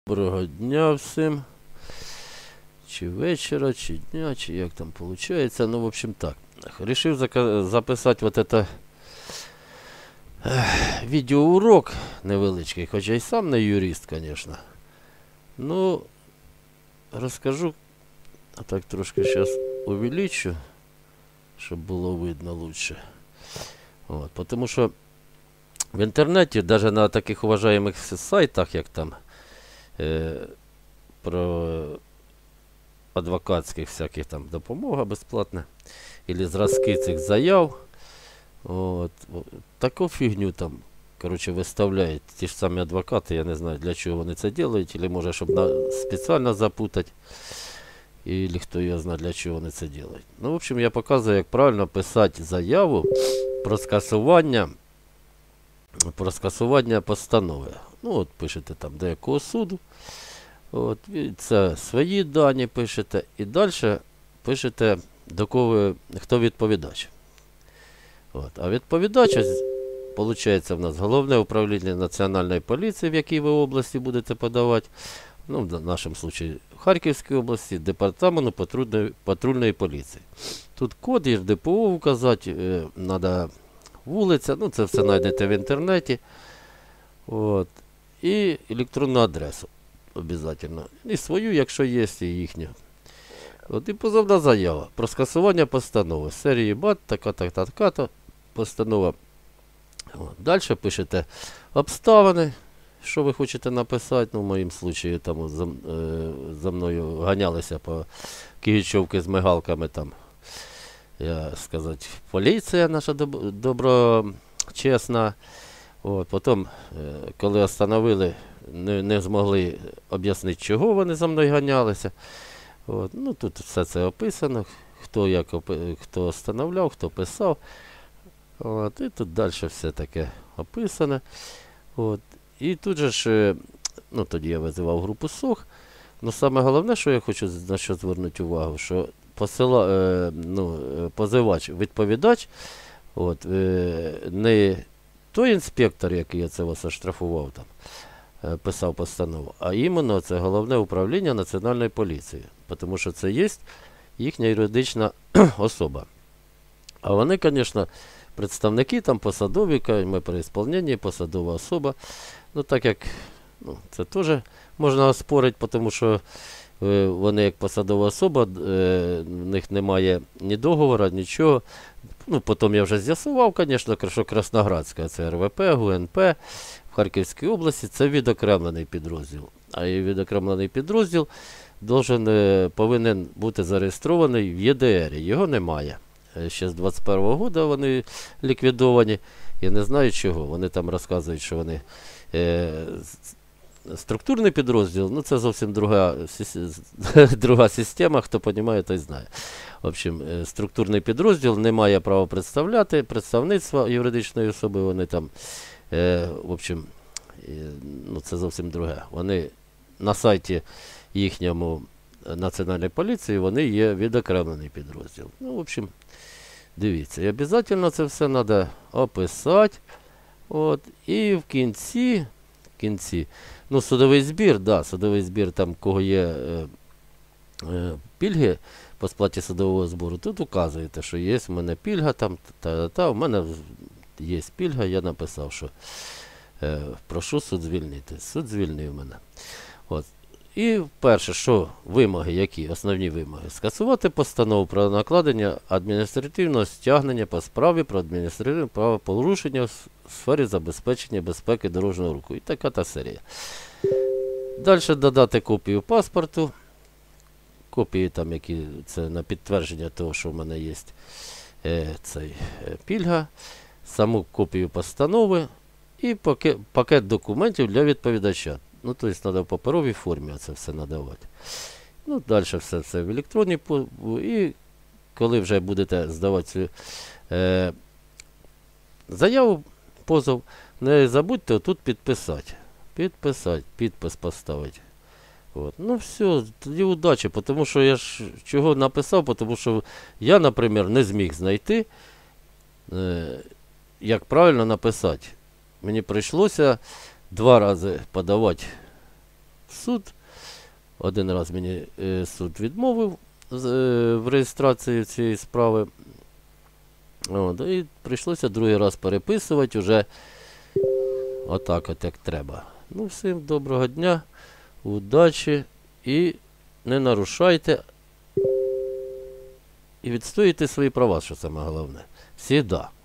Доброго дня всім. Чи вечора, чи дня, чи як там виходить. Ну, в общем, так. Решив записати вот это відеоурок невеличкий, хоча й сам не юрист, звісно. Ну, розкажу, а так трошки зараз увеличу, щоб було видно лучше. Вот, потому що в інтернеті, навіть на таких уважаємих сайтах, як там, про адвокатських всяких там допомога безплатна, или зразки цих заяв, от, таку фігню там, короче, виставляють ті ж самі адвокати, я не знаю, для чого вони це роблять, или може, щоб спеціально запутати, или хто його знає, для чого вони це роблять. Ну, в общем, я показую, як правильно писати заяву про скасування постанови. Ну, от пишете там до якого суду. От, це свої дані пишете. І далі пишете, до кого, хто відповідач. От. А відповідач, виходить, в нас Головне управління Національної поліції, в якій ви області будете подавати. Ну, в нашому випадку, в Харківській області, Департаменту патрульної поліції. Тут код, є ДПО вказати, треба вулиця, ну це все знайдете в інтернеті. От. І електронну адресу обов'язково. І свою, якщо є, і їхню. От і позовна заява про скасування постанови. Серії БАТ, така-то постанова. От. Далі пишете обставини, що ви хочете написати. Ну, в моєму випадку там за мною ганялися по Київчовки з мигалками там. Я сказати, поліція наша доброчесна. От, потім, коли остановили, не змогли об'яснити, чого вони за мною ганялися. От, ну, тут все це описано, хто остановляв, хто писав. От, і тут далі все таке описано. От, і тут же ж, ну, тоді я визивав групу СОХ. Ну, саме головне, що я хочу на що звернути увагу, що позивач, відповідач, от, не той інспектор, який я це вас оштрафував, там, писав постанову, а іменно це Головне управління Національної поліції, тому що це є їхня юридична особа. А вони, звісно, представники, там посадові, ми при виконанні, посадова особа, ну так як, ну, це теж можна оспорити, тому що вони як посадова особа, в них немає ні договору, нічого. Ну, потім я вже з'ясував, звісно, що Красноградська, це РВП, ГУНП в Харківській області, це відокремлений підрозділ. А і відокремлений підрозділ повинен бути зареєстрований в ЄДР. Його немає. Ще з 21-го року вони ліквідовані. Я не знаю чого. Вони там розказують, що вони структурний підрозділ, ну це зовсім друга система, хто розуміє, той знає. В общем, структурний підрозділ не має права представляти представництва юридичної особи, вони там, в общем, ну це зовсім друге. Вони на сайті їхньому Національної поліції, вони є відокремлений підрозділ. Ну, в общем, дивіться, і обов'язково це все треба описати. От, і в кінці, ну, судовий збір, да, судовий збір, там, кого є пільги по сплаті судового збору, тут указуєте, що є в мене пільга, там, в мене є пільга, я написав, що прошу суд звільнити. Суд звільнив мене. От. І перше, що вимоги, які основні вимоги? Скасувати постанову про накладення адміністративного стягнення по справі про адміністративне правопорушення в сфері забезпечення безпеки дорожнього руху. І така та серія. Далі додати копію паспорту, копії там, які це на підтвердження того, що в мене є цей пільга, саму копію постанови і пакет документів для відповідача. Ну, тобто, треба в паперовій формі це все надавати. Ну, далі все в електронній. І коли вже будете здавати цю заяву, позов, не забудьте тут підписати. Підпис поставити. От. Ну, все, тоді удачі, тому що я ж чого написав, тому що я, наприклад, не зміг знайти, як правильно написати. Мені прийшлося 2 рази подавати в суд. Один раз мені суд відмовив в реєстрації цієї справи. От, і прийшлося другий раз переписувати вже отак от як треба. Ну, всім доброго дня, удачі і не нарушайте і відстоюйте свої права, що саме головне. Всігда.